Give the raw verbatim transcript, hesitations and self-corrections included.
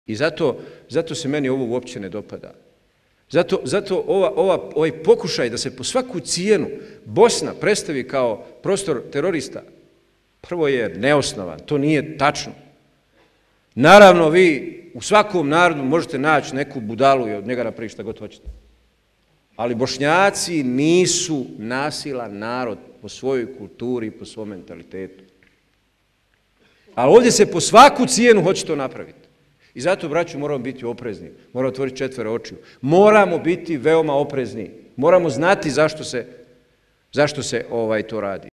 I zato, zato se meni ovo uopće ne dopada. Zato, zato ova, ova, ovaj pokušaj da se po svaku cijenu Bosna predstavi kao prostor terorista, prvo je neosnovan, to nije tačno. Naravno, vi u svakom narodu možete naći neku budalu i od njega napraviti šta god hoćete. Ali Bošnjaci nisu nasilan narod po svojoj kulturi i po svom mentalitetu. Ali ovdje se po svaku cijenu hoće to napraviti. I zato, braću, moramo biti oprezni. Moramo otvoriti četvero očiju. Moramo biti veoma oprezni. Moramo znati zašto se, zašto se ovaj, to radi.